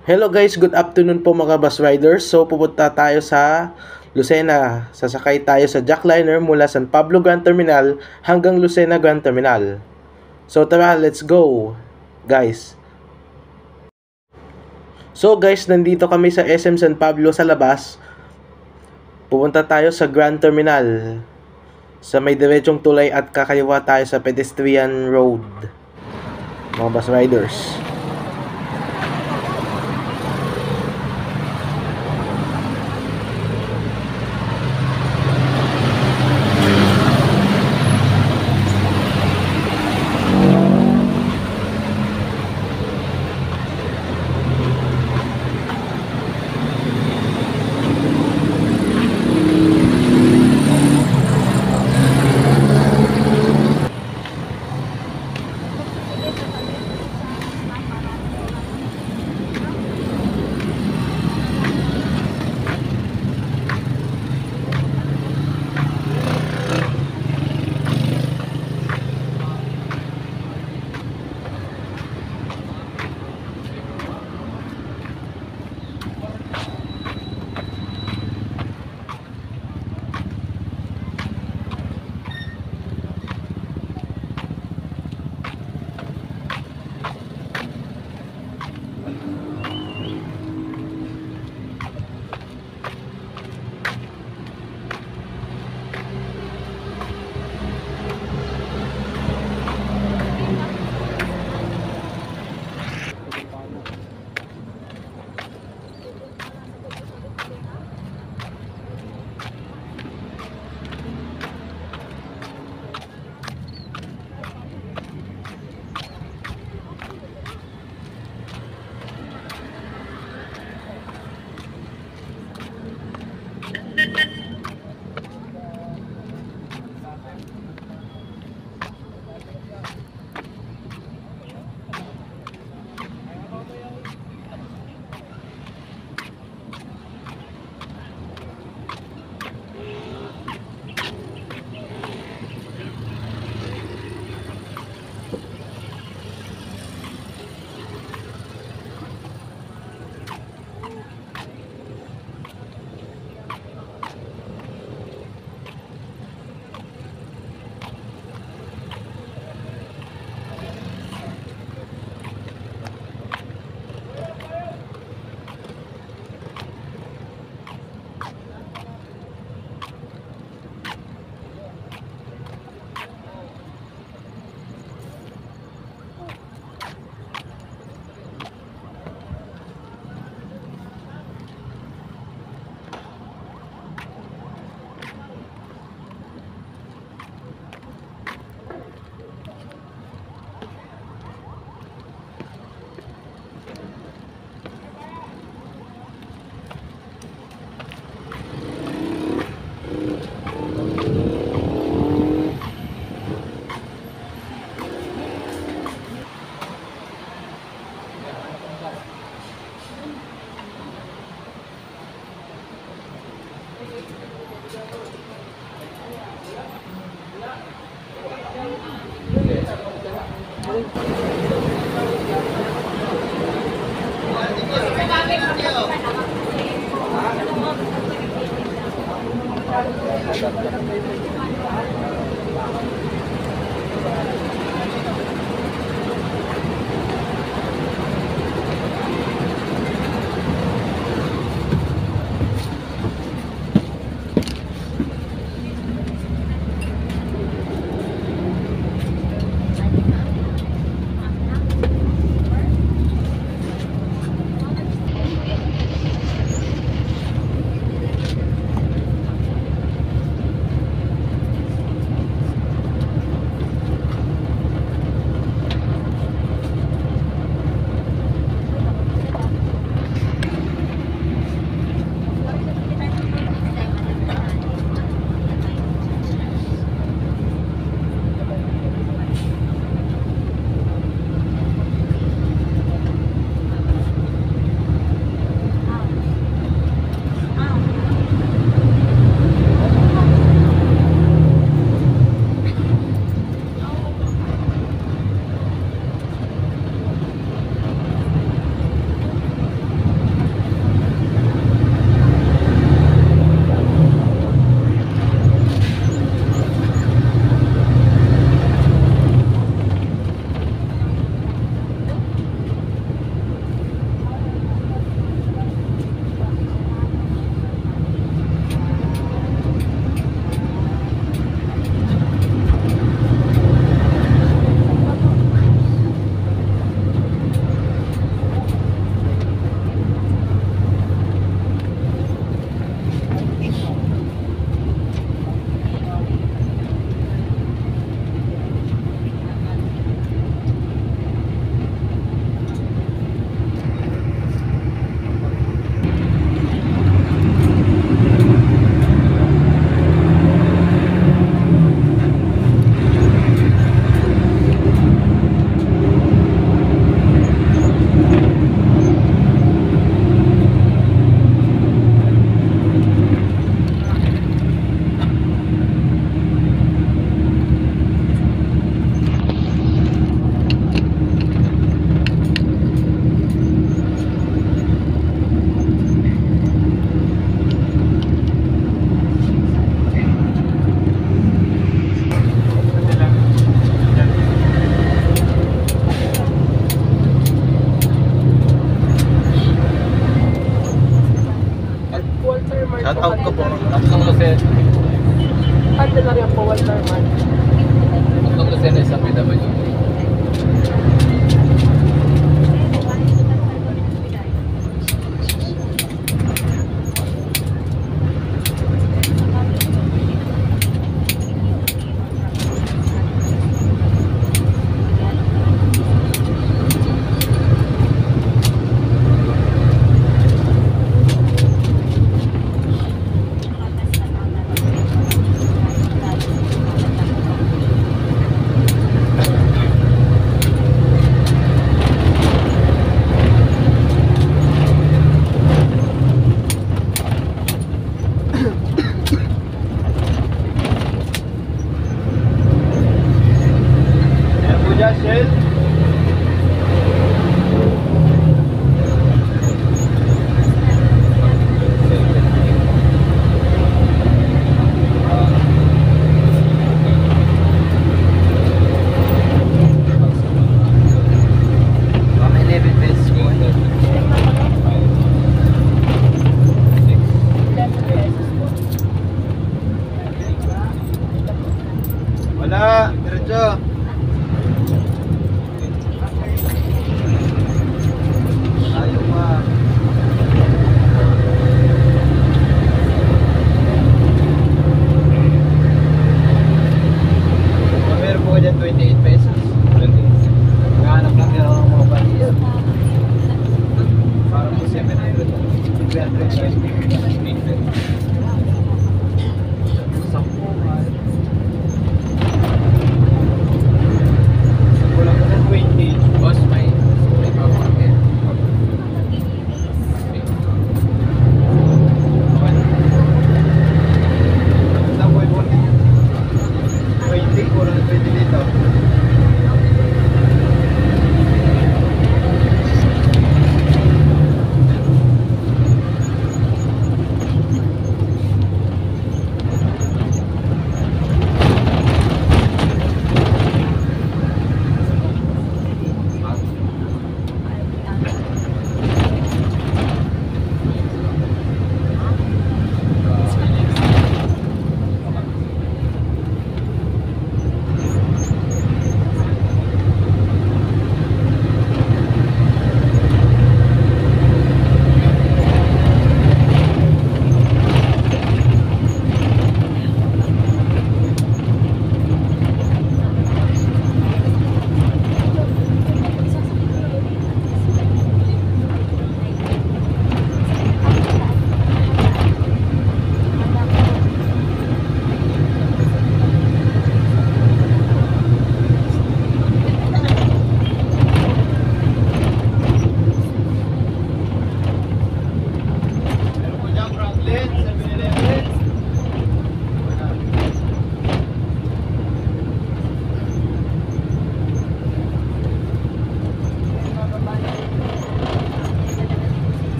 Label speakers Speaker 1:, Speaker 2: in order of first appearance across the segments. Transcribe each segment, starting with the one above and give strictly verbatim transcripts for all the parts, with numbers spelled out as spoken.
Speaker 1: Hello guys, good afternoon po mga bus riders. So pupunta tayo sa Lucena. Sasakay tayo sa Jackliner mula San Pablo Grand Terminal hanggang Lucena Grand Terminal. So tara, let's go guys. So guys, nandito kami sa S M San Pablo sa labas. Pupunta tayo sa Grand Terminal. Sa may diretsong tulay at kakaliwa tayo sa pedestrian road. Mga bus riders.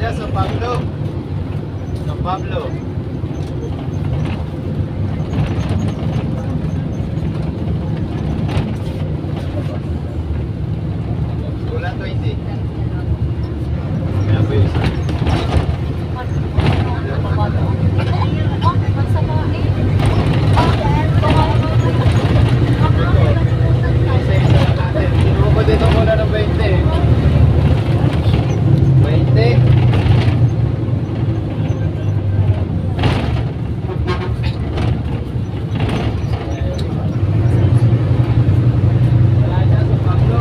Speaker 2: Playa San Pablo. San Pablo. Kulang twenty. Kaya po yung isa. Isa-isa lang natin. Turo ko dito muna ng twenty. twenty. Playa San Pablo.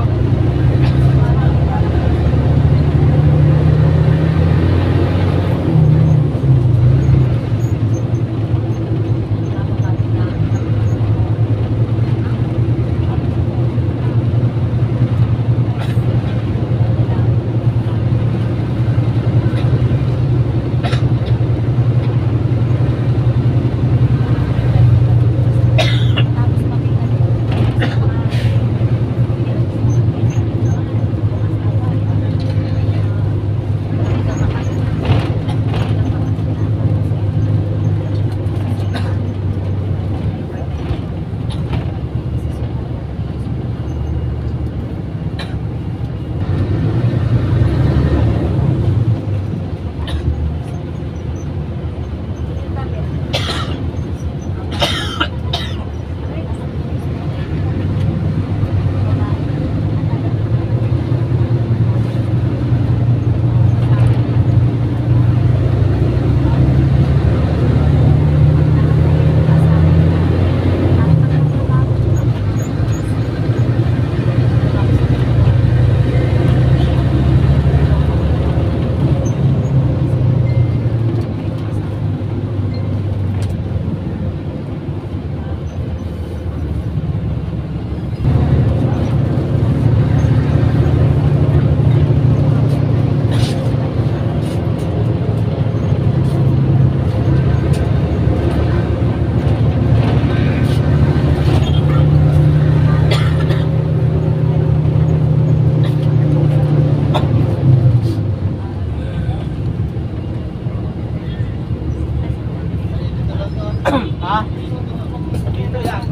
Speaker 2: Ha? Dito yan.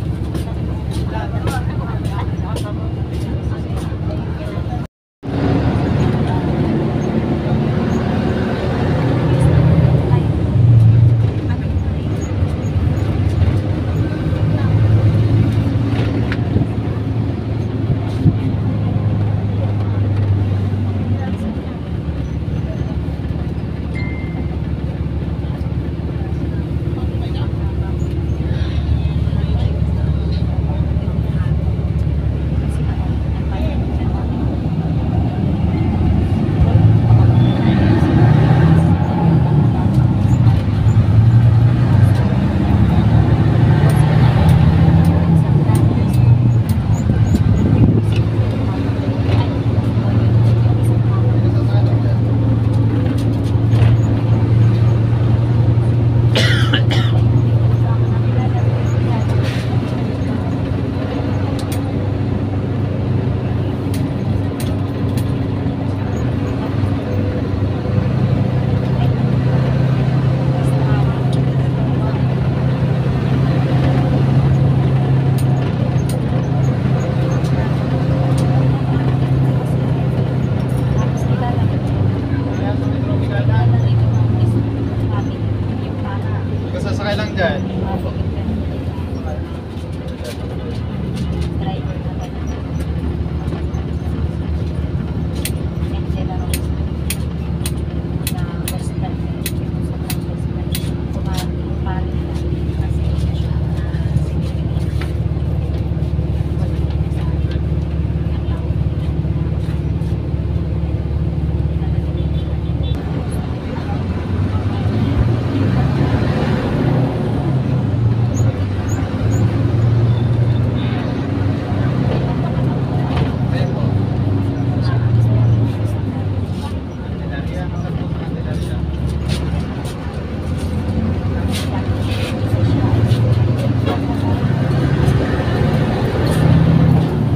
Speaker 2: Sasakay lang dyan.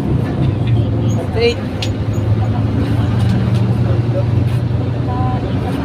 Speaker 2: Eight.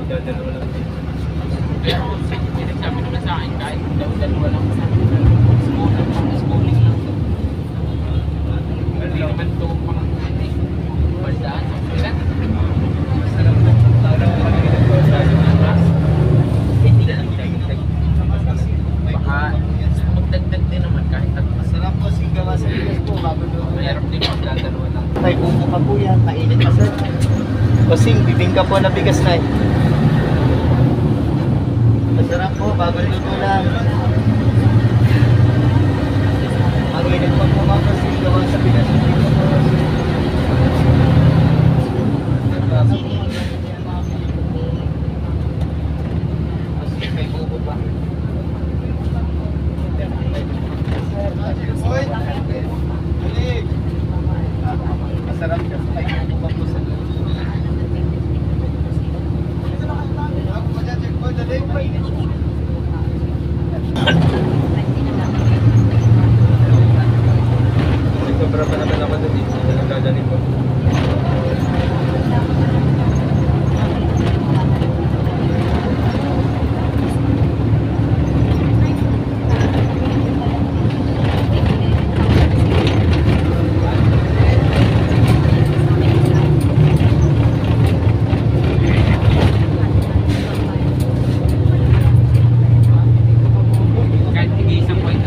Speaker 2: magdadalawa lang. Pero pinagsabi naman sa akin, kahit daw dalawa lang sa school, schooling lang. Hindi naman ito pang baldaan. Ilan? Sarap po. Sarap po. Hindi na lang dagdag. Baka magdagdag din naman kahit at masarap po. Sigawa sa Pinas po. Mayroon din magdadalawa lang.
Speaker 3: Tay, bumo ka po yan. Mainit pa sir. Kasing, bibingka po na bigas na eh. Masarap po, bagong luto lang. Ang init pa po mga kasi gawa sa Pinas. Kasi may bubo pa. Masarap siya. May bubo pa po sa sobra pa naman ako doon dito. Nagdadaling ko.
Speaker 2: Kahit hindi isang point.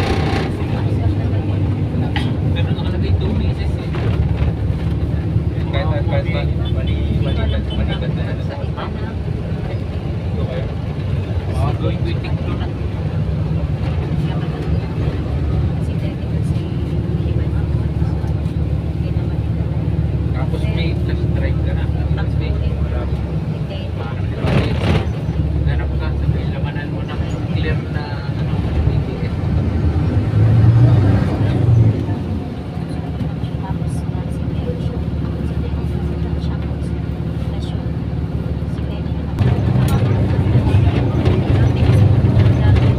Speaker 2: Pero nakalagay two pieces eh.
Speaker 3: Kahit at kahit mali, mali, malikat, malikat na ano sa
Speaker 2: Ha?
Speaker 3: ito kayo.
Speaker 2: Mga going to take to na. Tapos may plus drive ka na. Tapos may marami. Ganap ka sa may lamanan mo ng clear na ano, may ticket.
Speaker 4: Thank you.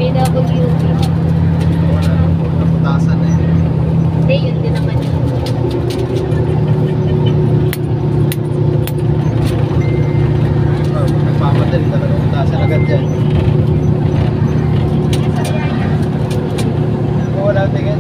Speaker 4: K W P.
Speaker 3: Wala na po. Naputasan na yun.
Speaker 4: Hindi, yun din naman yun.
Speaker 3: Oh, nagpapadali talaga. Naputasan agad yan. Oh, wala tingin.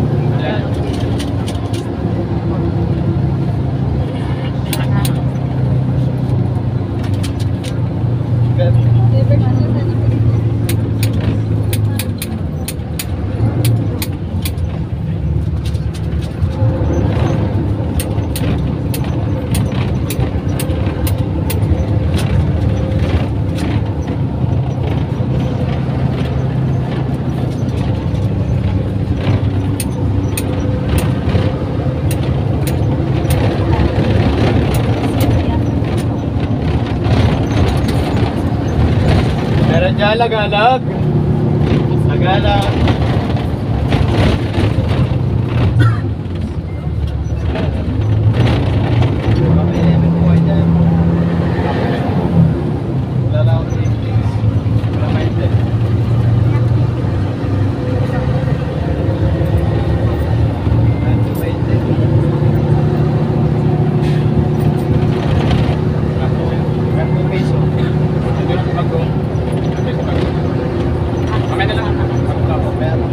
Speaker 3: Meron dyan, lagalag. Lagalag. May lemon po kayo dyan. Wala lang akong Netflix. Wala kayo dyan. Peso. Okay na lang.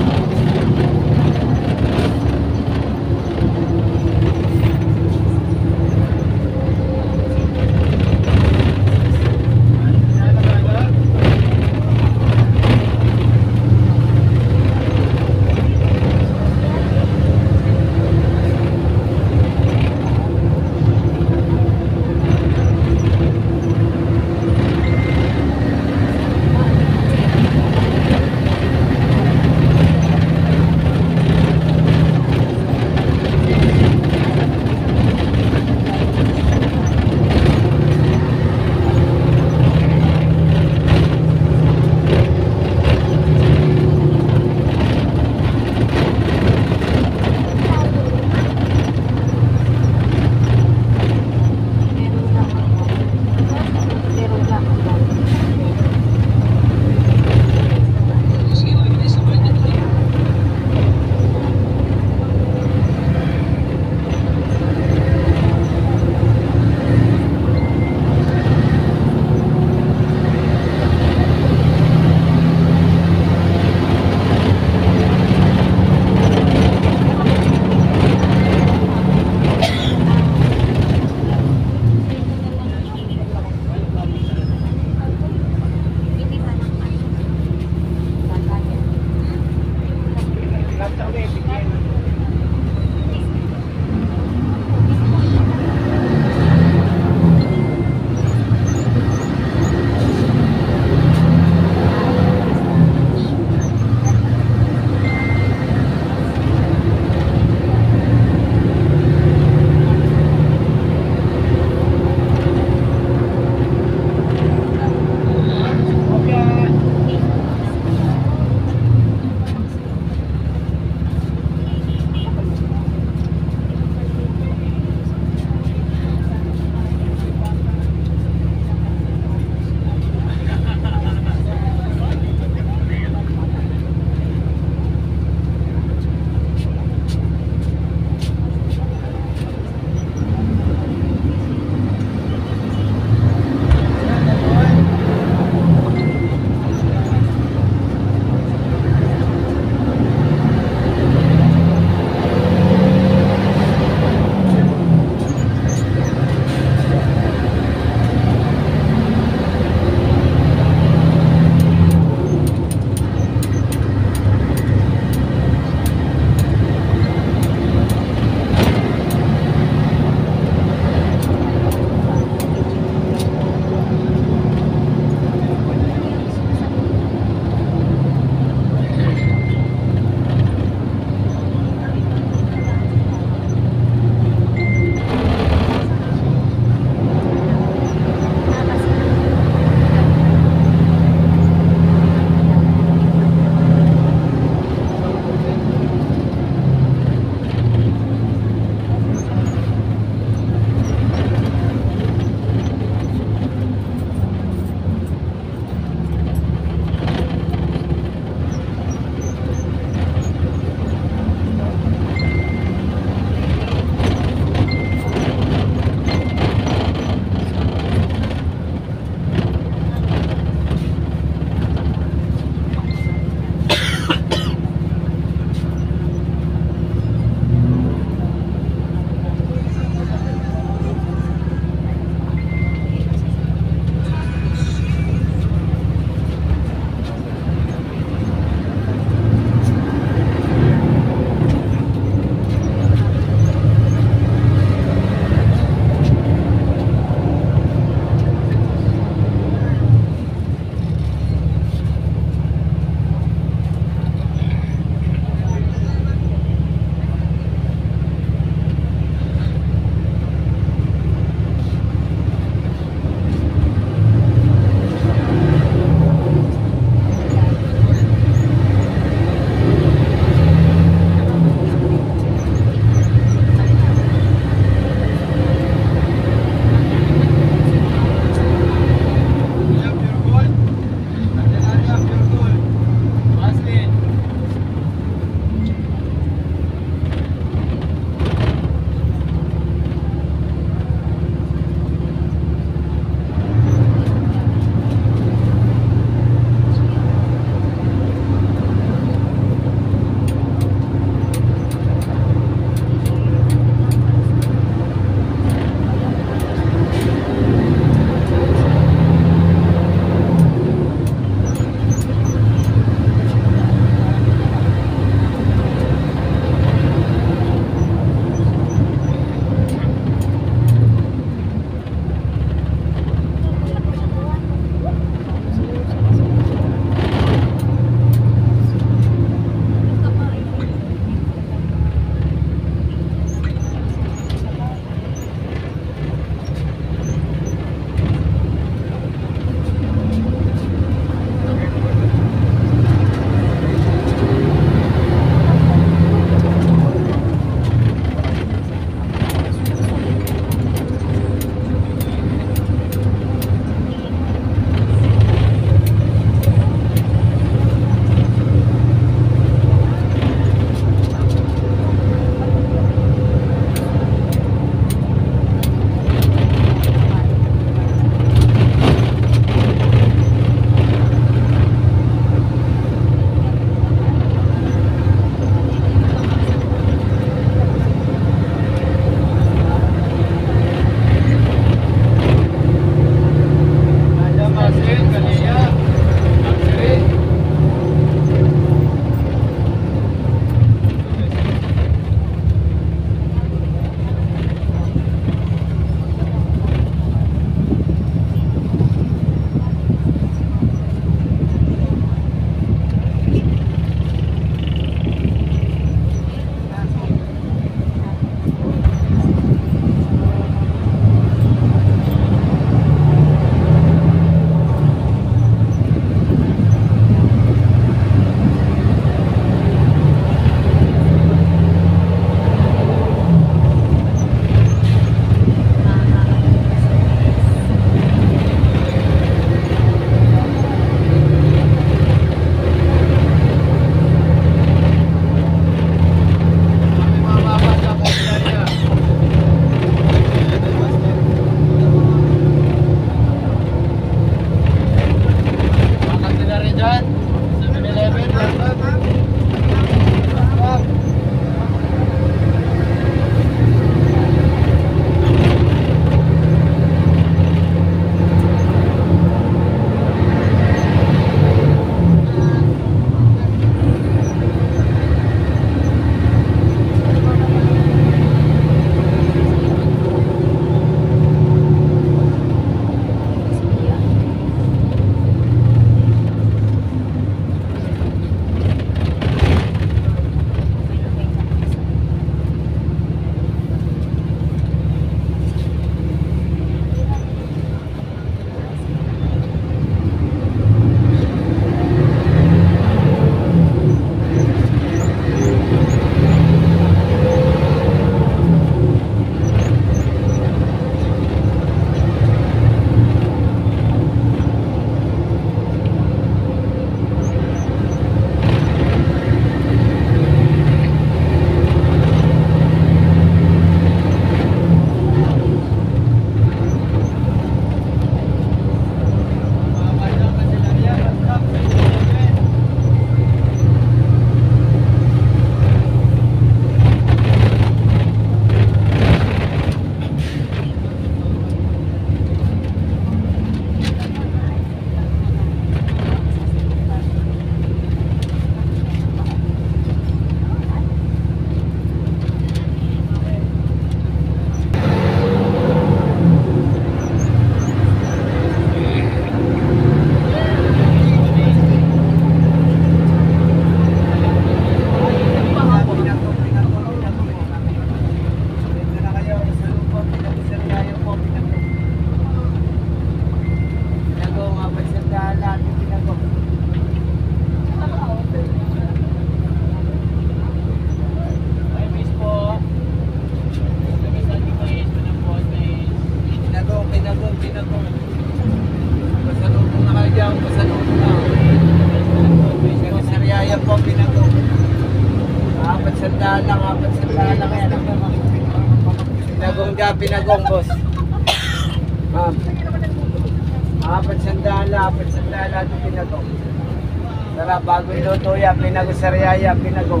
Speaker 2: apat sa daan lang yan. Pinagong ka, pinagong, boss. Ma'am. Apat sa daan lang, apat sa daan lang ito pinagong. Sarap, bagong luto yan, pinagong sa riyaya, pinagong.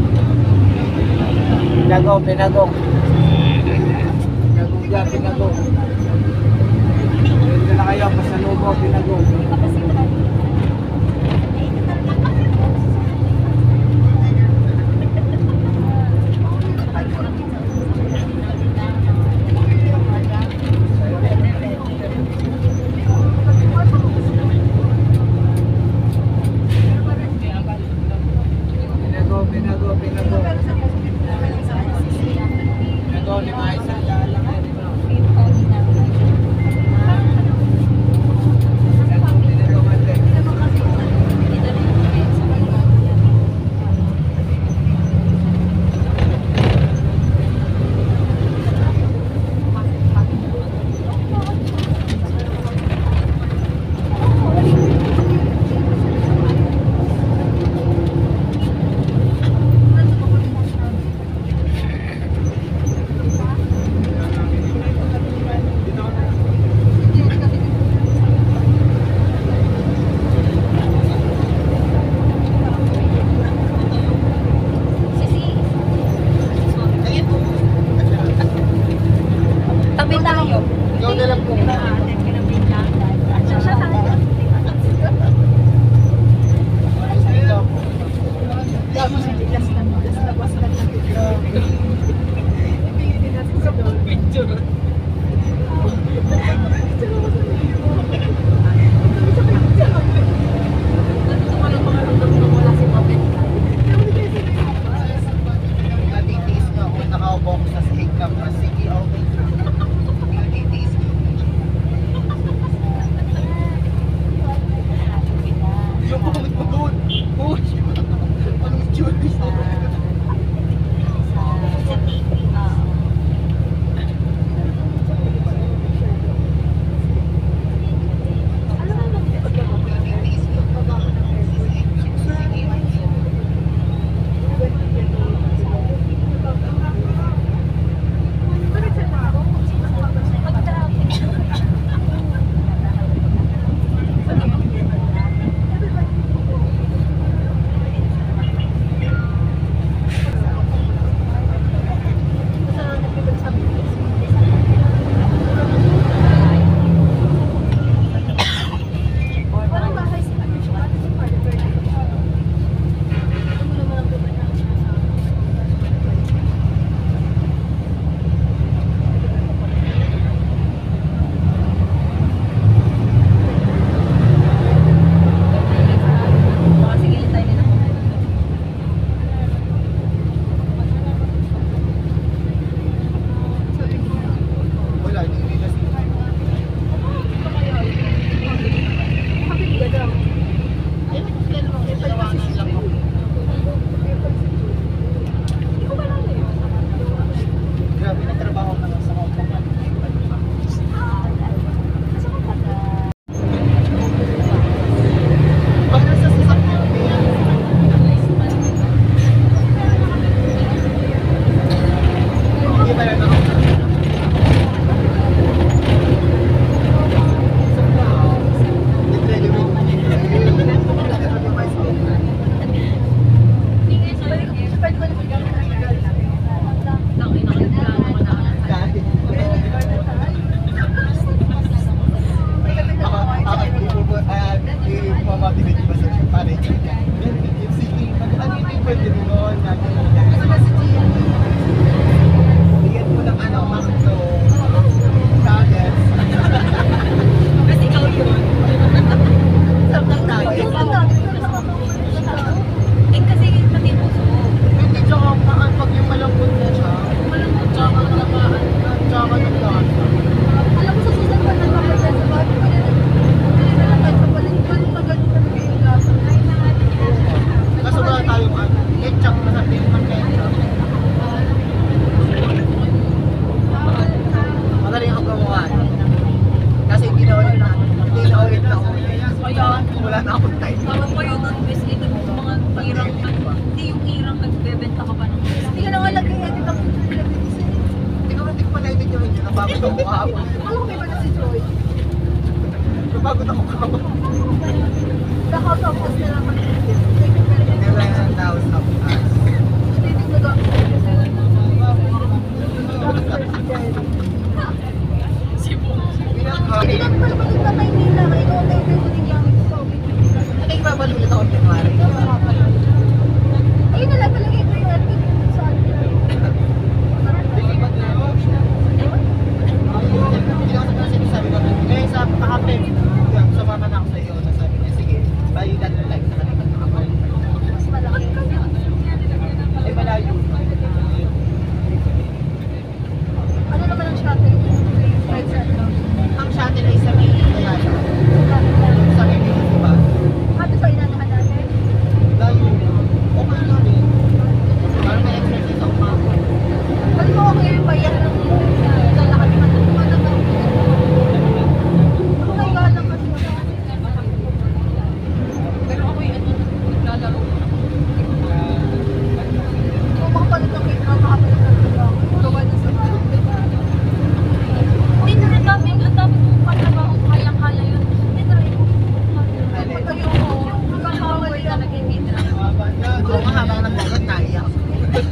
Speaker 2: Pinagong, pinagong. Pinagong ka, pinagong. Pwede na kayo, pasalubo, pinagong. Pinago, pinago, pinago. Pinago, lima isang daan lang yan. Pinago, pinago, mante.
Speaker 4: Tabi tayo.
Speaker 2: Ikaw na lang po. Natitiis ko ako, nakaupo ko sa sahig ka pa. Sige, okay. Natitiis ko. Yung pumit mo doon. Push! Anong itsura gusto mo? Natitiis ko pa ba ako ng sahig? Sige,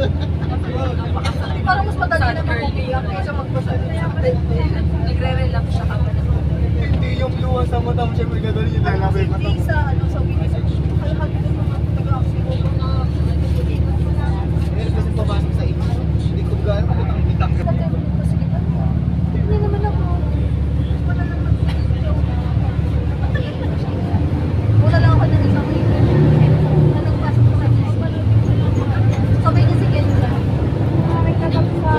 Speaker 4: Parang mas madali na mag-umiyak kaysa magpasal. Nagre-relax siya kapag
Speaker 3: Hindi yung luha sa mata mo siya may gano'n yung lalabay mata
Speaker 4: hindi
Speaker 3: mo.
Speaker 4: sa ano sa video. Kalahati ng mga taga-aksyon na
Speaker 3: Meron kasi pabasok sa ito. Hindi ko gano'n ang bitang
Speaker 4: sa tayo ng hospital. Hindi naman ako. Wala naman. Matagal na siya. Wala lang ako ng isang week. Na nagpasok sa kanya. Sabay niya si Kendra. May katap sa...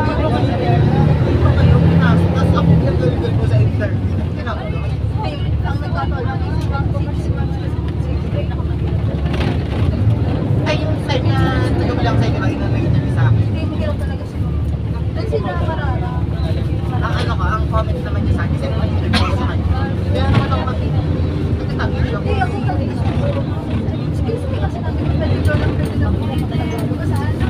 Speaker 3: Tapos ako yung galing mo sa intern. Kinako ko.
Speaker 4: Ay, ang nagkataon lang is six months kasi break na kapag
Speaker 3: Ay, yung side na nagkabilang side na ina na interview sa akin.
Speaker 4: hindi mo kailang talaga siya. Doon sila marara.
Speaker 3: Ang ano ko, ang comment naman niya sa akin, kasi naman interview ko sa kanya. Kaya naman ako mag- nagkatabi ako.
Speaker 4: Hindi, ako talaga siguro. Excuse me kasi namin yung pwede lang pwede lang po ng Tagalog. Kasi ano,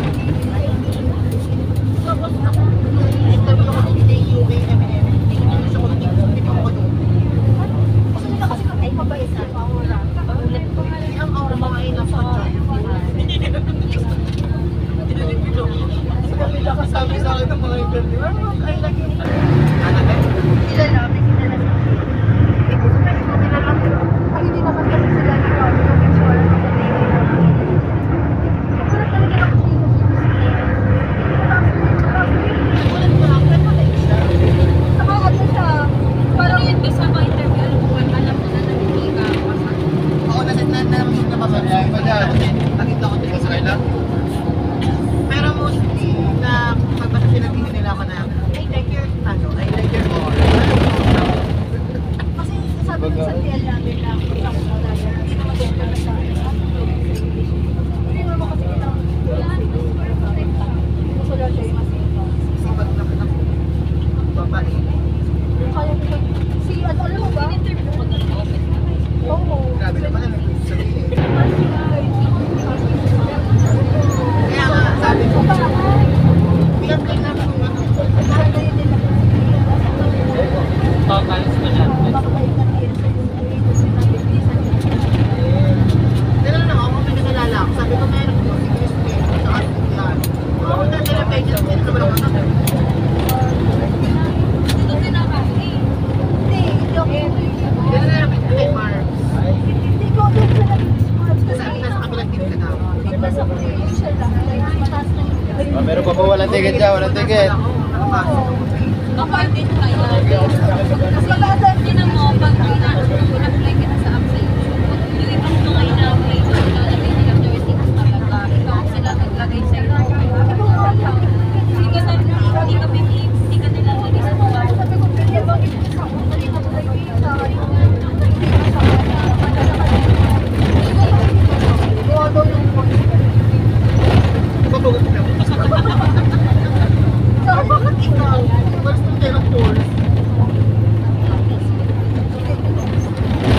Speaker 4: tapos ako,
Speaker 3: Interview ako ng D U K M M. Hindi ko gusto ko ng interview ko doon.
Speaker 4: kasi nila kasi kami mabait na aura. Ulit ko.
Speaker 3: Kasi ang aura mo ay nasa sabi sa akin ng mga interview, I like you. Ano ba?
Speaker 4: Kilala, may kilala siya. Eh, kung sabi ko kilala ko, ay hindi naman kasi sila ni Rob. Yung picture ng sa T V. Wala talaga ako dito saka ano siya, parang yun sa mga interview, alam mo na na hindi ka pasok.
Speaker 3: Oo, nasa na naman yung napapagay pa dyan. Nakita ko din sa kanila. Pero mostly, na pag pinagtingin nila ako na, I like your, ano, I like your aura.
Speaker 4: Kasi sabi ko sa T L namin na hindi naman din kami sa hindi naman kasi kailangan gusto lang siya yung masipa.
Speaker 3: Sipag na ka babae.
Speaker 4: Kaya ko si ano alam mo ba? Oo.
Speaker 3: Grabe naman ang sabihin. Kaya nga, sabi ko, pinag-play namin kung ano. Ganun lang ako, may nakalala ako. Sabi ko, meron ko si Christy, sa atin yan. Oo, nagkala pa yun. Hindi naman ako naman.
Speaker 4: Dito din ako. Hindi, hindi ako.
Speaker 3: Ganun na lang kay Mark.
Speaker 4: Hindi ko din siya nag-describe kasi
Speaker 3: Sa akin, nasa kabilang team ka daw.
Speaker 4: bigla sa siya lang. Like, mataas na yung
Speaker 5: Ah, meron pa ba walang ticket dyan? Walang ticket.
Speaker 4: kapag din tayo. Kasi lahat din mo, pag ina-apply ka na sa app sa YouTube, yung ibang mga ina-apply mo, ilalagay nila thirty talaga. Ikaw sila naglagay sa iyo. Hindi ka na, hindi ka may hindi ka nila lagay sa mga. Sabi ko, pwede ba isa ko? Hindi ka tulay kita. Gawa daw yung voice.
Speaker 3: Papagot na ako.
Speaker 4: So, bakit ikaw?
Speaker 3: Mas ng kayo ng force.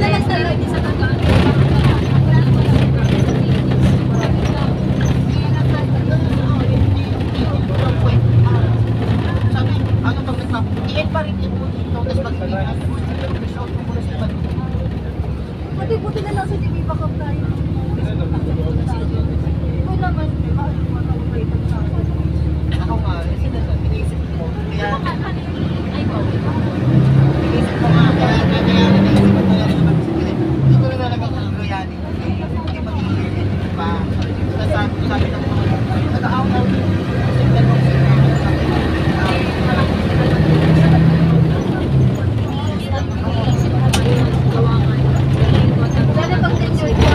Speaker 4: Madalas talaga din sa tagaan.
Speaker 3: Sabi, ano pag nagpap, i-end pa rin yung dito, tapos mag-i-end, shout mo muna sa iba.
Speaker 4: Buti-buti na lang sa T V backup tayo. Ikaw naman,
Speaker 3: Ako nga, iniisip ko, kaya,
Speaker 4: ay ko.
Speaker 3: iniisip ko nga, kaya, kaya, kaya, iniisip ko talaga naman sa kilip. Hindi ko na talaga kagayanin, hindi mag-i-end pa. Tapos sabi, sabi ng mga, nag-out-out, kasi dalawang sila, sabi,
Speaker 4: Lalo pag tenure ko,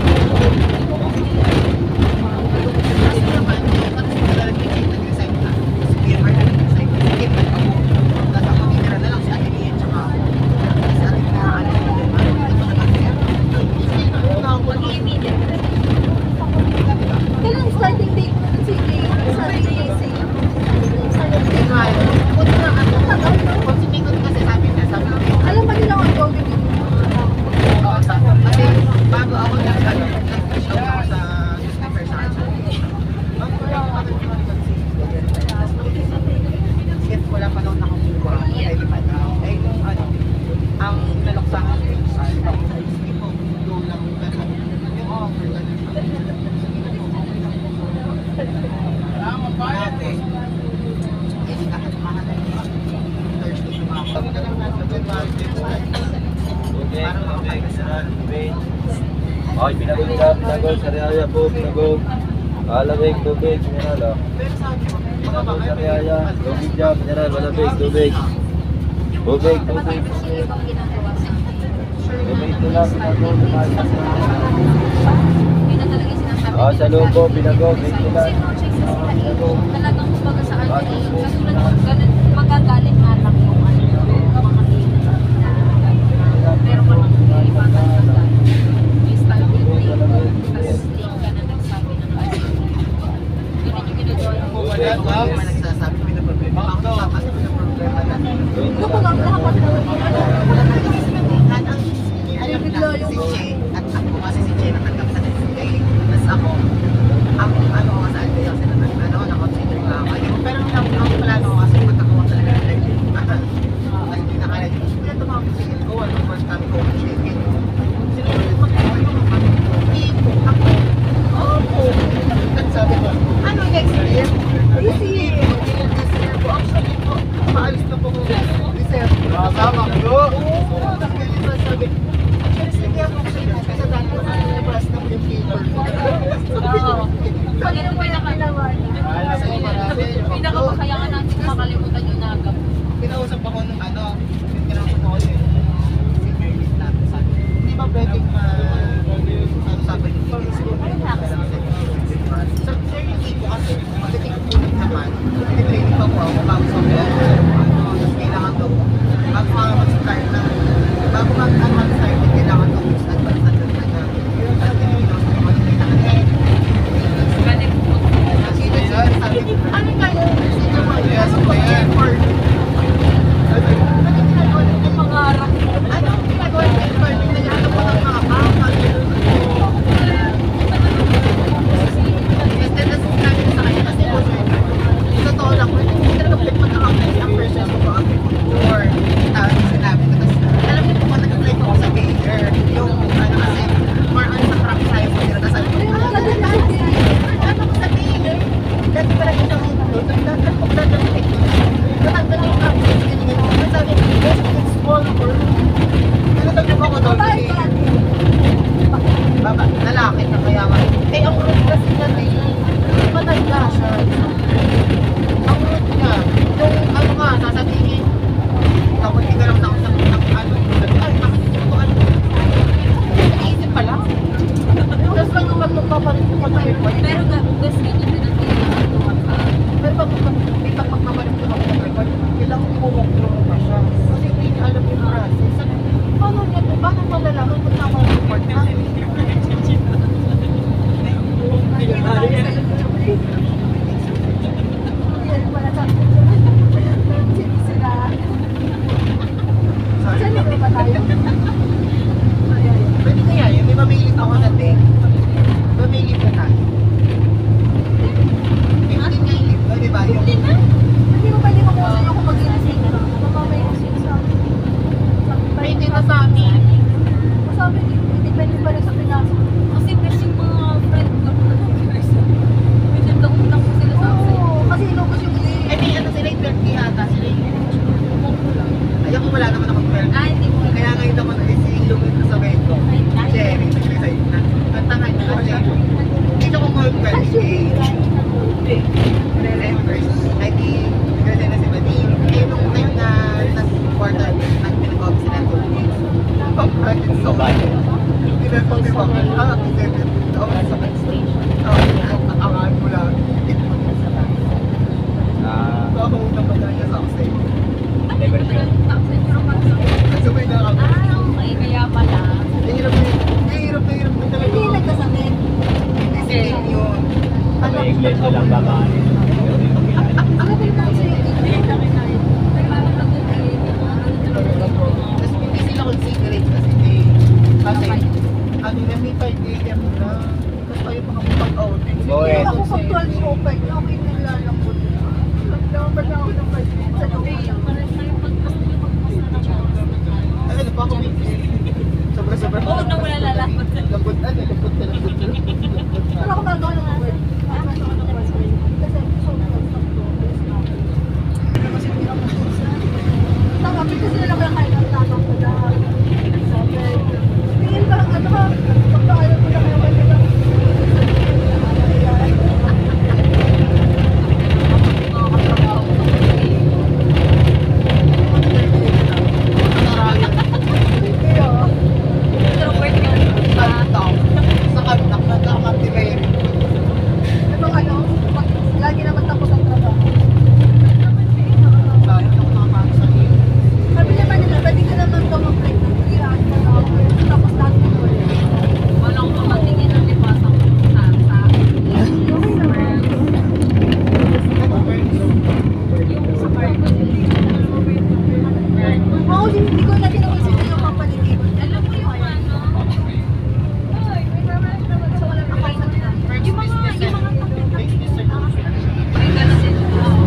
Speaker 4: kailan starting date mo dun si Jay? Sabi ni Jay sa'yo. Alam ba nila ang COVID yun?
Speaker 3: Bago ako nag ano, nag-show ako sa newspaper sa akin. Ang wala ko kami Kasi wala pa daw nakakuha. Ay, ay, ano, ang naloksahan ko sa ibang hindi po, doon lang ganun. Yung offer, ganun. Tama pa yan eh. Eh, kahit mahal Thursday, tumama. Kami na lang nasa January, parang makapagkasal.
Speaker 5: Okay, pinagod ka, pinagod, sariaya po, pinagod. Malamig, tubig, mineral, oh.
Speaker 3: Pero sabi ko,
Speaker 5: Pinagod, sariaya, tubig dyan, mineral, malamig, tubig. Tubig, tubig.
Speaker 4: Yung ibang ginagawa sa
Speaker 5: Tubig ito lang, pinagod, tumalas na.
Speaker 4: Yun na talaga yung sinasabi.
Speaker 5: Ah, sa loob po, pinagod, tubig lang.
Speaker 4: Talagang kumbaga sa ano eh, katulad ng ganun, magagalit nga lang yung ano, mga leader. Pero walang iba talaga. May starting date, tapos link ka na nagsabi ng ano. Ganun yung ginagawa ng
Speaker 3: Wala ko naman nagsasabi, pinaproblema. Ako na kasi pinaproblema na.
Speaker 4: Ano ko lang dapat na
Speaker 3: Wala na kasi sabihan, ang alam na si Che, at ako kasi si Che natanggap sa N C A. Tapos ako, ang ano ko sa N C A kasi naman, ano, na-consider nga ako. Pero ang ang plano ko kasi magkakawa talaga ng live. Ay, hindi na kaya. Kaya tumawag si Ko, ano, first time ko, chicken. Sino yung mag-iwan yung mga Ito, ako. Opo. Sabi ko, ano next year? This year. This year po. Actually po, maalis na po ko December.
Speaker 5: Tama, bro.
Speaker 3: Oo, tapos ganyan pa sabi. Actually, sige ako kasi kasi dahil ko na nabras na po yung paper ko.
Speaker 4: pag ito pinakalawa pinakapakayangan natin makalimutan yung nagap.
Speaker 3: Kinausap ako nung ano, yung kinausap ako yung senior lead natin. Sabi, hindi ba pwedeng ano sabi yung tickets ko? So, sir, yung lead ko kasi, magdating ko naman, training pa po ako, bago sa mga, ano, tapos kailangan to, bago mga mag-start na, bago mag-start, kailangan to, advance na doon na, at kinausap ko, kailangan eh, ano kayo? Sino mo? Yes, po yan.
Speaker 4: Yung pangarap mo.
Speaker 3: Ano ang ginagawa ng effort? Naghahanap ko ng mga baka. Yes, then that's sabi ko sa kanya kasi po, sir, yung totoo lang, hindi talaga pwede mag-apply ang person ko po agriculture. Tawag yung sinabi ko. Tapos, alam niyo po kung nag-apply ko sa Baker, yung ano kasi, more on sa crop science. Tapos sabi ko, ano ka din ano ko sa Baker? Dati pala yung isang ulo, dati po dati yung technology. Natanggal yung crop science, ganyan. Tapos sabi ko, yes, it's small world. Natanggal ako doon. Baba, lalaki na kaya nga. Eh, ang root kasi na eh, matanda siya. Ang root niya, yung ano nga, sasabihin, kapag hindi ka lang sa ng ano, ay, bakit ito ko ano? Naisip pa lang. Tapos lang naman magpapalit ko pa tayo.
Speaker 4: Pero gas ganyan din ang ginagawa.
Speaker 3: Pero pag may pagpapabalik ko ako ng record, kailangan kumuklo mo pa siya. Kasi hindi niya alam yung process. Sabi, paano niya po? Paano malalaman kung tama ang report na?
Speaker 5: Ah,
Speaker 4: Diversion. Ah, okay. Kaya pala.
Speaker 3: Hindi nagkasakit.
Speaker 5: may English na lang babae. Pero di ko kilala.
Speaker 3: Ano ba yung taxi?
Speaker 4: Tapos
Speaker 3: Hindi sila considerate kasi di. Kasi, ano na may five a m na. Tapos kayo pa kami pag-outing.
Speaker 5: Boy.
Speaker 3: Ako pag twelve open, okay na lalambot na. Nagdaman na ako ng five sa gabi. Ano pa ako may sobra-sobra.
Speaker 4: Oo, na wala lalapot.
Speaker 3: Lambot ano, lambot na lambot na. Pero ako gagawa ng work. Kasi sobrang kasi hindi ako tama, kasi nila kaya kayo ng tatang ko na sabi, tingin ka, ano ka, pagkakalan ko na kayo kayo lang.
Speaker 4: Introvert ka.
Speaker 3: Sa kantak, nagkakamotivate. Ibang ano, pag- lagi naman tapos ang trabaho. Sayang ako nakapasok sa iyo. Sabi naman nila, pwede ka naman daw mag-break ng three hours, tapos lahat ng work.
Speaker 4: Walang kumatingin ng lipasan ko sa sa yung sa park. Yung sa park.
Speaker 3: Oo, hindi ko na kinakonsider yung company dito.
Speaker 4: Alam mo yung ano? Ay, may marami naman sa wala nakasal na. Yung mga, yung mga may gano'n din.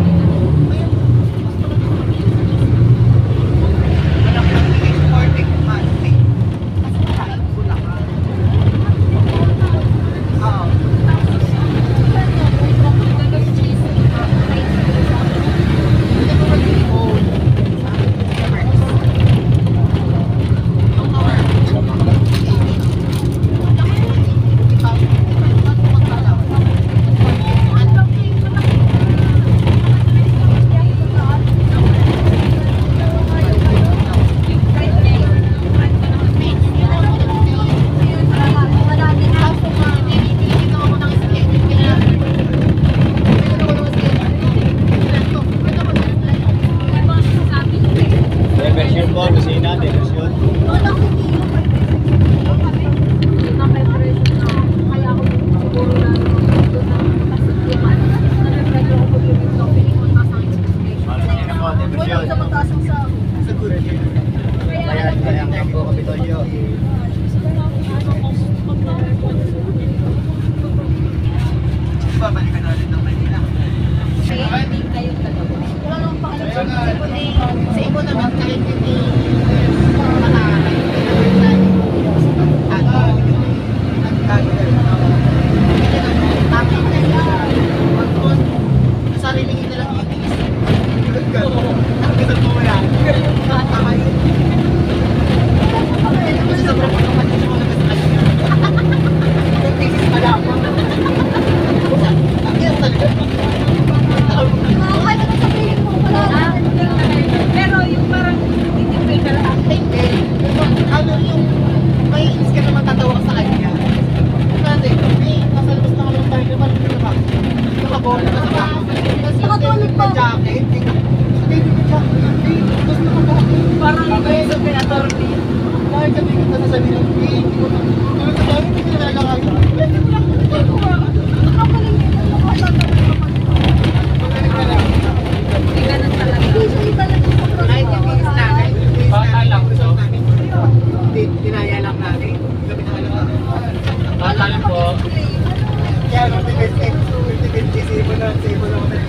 Speaker 5: Diversion po, kusina, diversion. Malas niya na po, diversion.
Speaker 3: Sa mataas ang sa sa good.
Speaker 5: Bayan, bayan lang po, Kapitolyo.
Speaker 3: Babalikan natin ng Manila. Wala namang pakialam. Sa ibo naman, kahit hindi makakalay. Ano, nagkagawin na ako. Tama na nila. Pag doon, sa sarili nila lang itiis. Ang ganda mo yan. Tama yun. Kasi sobrang pagkapatin mo na kasi kanya. Ang thesis pala ako. Ang ganda talaga. Nakakala na sabihin mo, wala na.
Speaker 4: Pero yung parang hindi ka lahat.
Speaker 3: Hindi. Ano yung may inis ka naman tatawa sa kanya. Kasi, may nasa labas na kami tayo naman. Nakabola na sa bahay. Tapos yung na jacket. Hindi, hindi ka jacket. Hindi, tapos nakabola.
Speaker 4: Parang iba yung sa pinatorni.
Speaker 3: Dahil sabi ko na sasabihin ng hindi, hindi ko na. Tulad sa dami, hindi ko na nagkakayo. Nakakaling yun. Nakakaling yun.
Speaker 4: Hindi ganun talaga.
Speaker 3: Kahit yung bilis na, kahit yung bilis na. Bata lang. Hindi, dinaya lang natin. Gabi na alam natin.
Speaker 5: Bata lang po.
Speaker 3: Kaya nung tigil-tigil, tigil-tigil, save na, save na ako.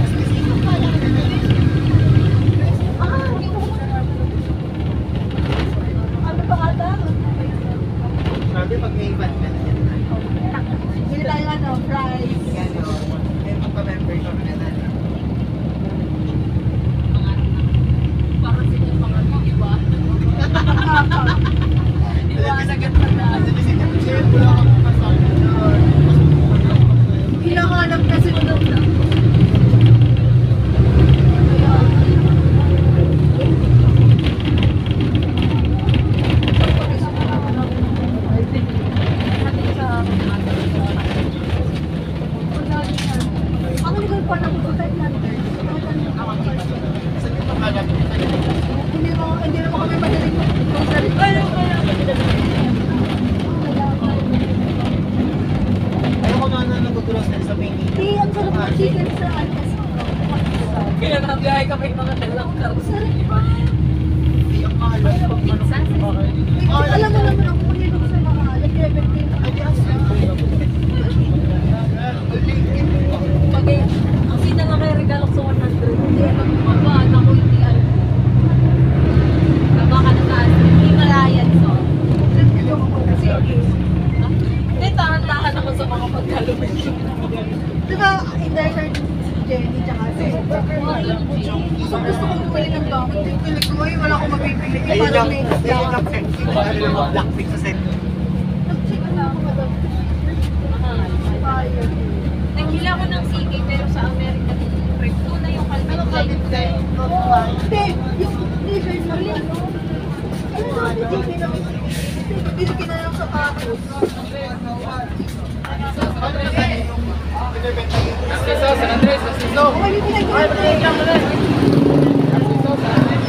Speaker 3: Ano ba ata? Sabi pag may event ka na yan. Bili tayo ano, fries. Gano'n. May magpa-member ka na natin.
Speaker 4: Parang sila yung mga ano, iba. Iwasan ka pala.
Speaker 3: Hinahanap kasi ko daw na.
Speaker 4: ka may mga dalang karusa.
Speaker 6: Alam mo naman ako mahilig sa mga nag-level game.
Speaker 4: Pag ang sina nga kaya regalo ko sa one hundred. Hindi, pag bumaba, ako hindi alam. Baba ka na taas. Himalayan, so. Sige. Hindi, tahan-tahan ako sa mga pagkalumit.
Speaker 6: Di ba, in-diner si Jenny tsaka si gusto gusto kong bumili ng gamit. Yung pili ko, ay wala akong mabibili. Yung
Speaker 2: Ayun
Speaker 6: parang
Speaker 2: lang,
Speaker 6: may
Speaker 2: ayun lang, ano yung mga Blackpink sa set.
Speaker 6: nag-check na ako madam. Fire.
Speaker 4: Nagkila ko ng C K pero sa American trip. Una yung Calvin
Speaker 6: Ano
Speaker 4: Klein.
Speaker 6: Hindi, yung t-shirt na yun. Ano na, ni J K na may bili ka na lang sa patos. Okay, yung pinag-iwan.